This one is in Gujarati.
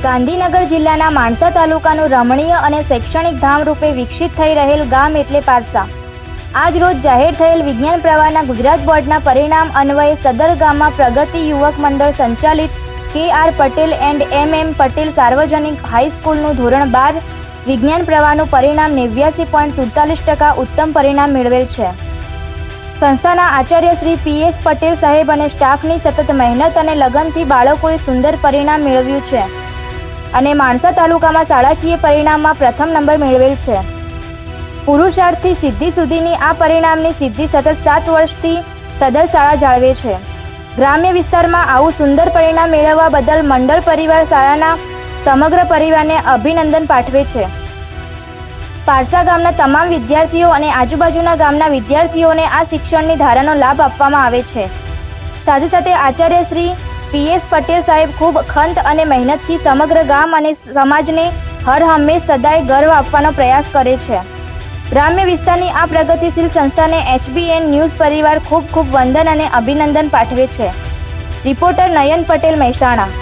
ગાંધીનગર જિલ્લાના માણસા તાલુકાનું રમણીય અને શૈક્ષણિક ધામ રૂપે વિકસિત થઈ રહેલ ગામ એટલે પારસા। આજ રોજ જાહેર થયેલ વિજ્ઞાન પ્રવાહના ગુજરાત બોર્ડના પરિણામ અન્વયે સદર ગામમાં પ્રગતિ યુવક મંડળ સંચાલિત KR Patel and MM Patel સાર્વજનિક હાઈસ્કૂલનું ધોરણ 12 વિજ્ઞાન પ્રવાહનું પરિણામ 89.47% ઉત્તમ પરિણામ મેળવેલ છે। સંસ્થાના આચાર્ય શ્રી PS પટેલ સાહેબ અને સ્ટાફની સતત મહેનત અને લગનથી બાળકોએ સુંદર પરિણામ મેળવ્યું છે અને માણસા તાલુકામાં શાળાકીય પરિણામમાં પ્રથમ નંબર મેળવેલ છે। પુરુષાર્થથી સિદ્ધિ સુધીની આ પરિણામની સિદ્ધિ સતત 7 વર્ષથી સદર શાળા જાળવે છે। ગ્રામ્ય વિસ્તારમાં આવું સુંદર પરિણામ મેળવવા બદલ મંડળ પરિવાર શાળાના સમગ્ર પરિવારને અભિનંદન પાઠવે છે। પારસા ગામના તમામ વિદ્યાર્થીઓ અને આજુબાજુના ગામના વિદ્યાર્થીઓને આ શિક્ષણની ધારાનો લાભ આપવામાં આવે છે। સાથે સાથે આચાર્ય શ્રી PS પટેલ સાહેબ ખૂબ ખંત અને મહેનતથી સમગ્ર ગામ અને સમાજને હર હંમેશ સદાય ગર્વ આપવાનો પ્રયાસ કરે છે। ગ્રામ્ય વિસ્તારની આ પ્રગતિશીલ સંસ્થાને HBN ન્યૂઝ પરિવાર ખૂબ ખૂબ વંદન અને અભિનંદન પાઠવે છે। રિપોર્ટર નયન પટેલ, મહેસાણા।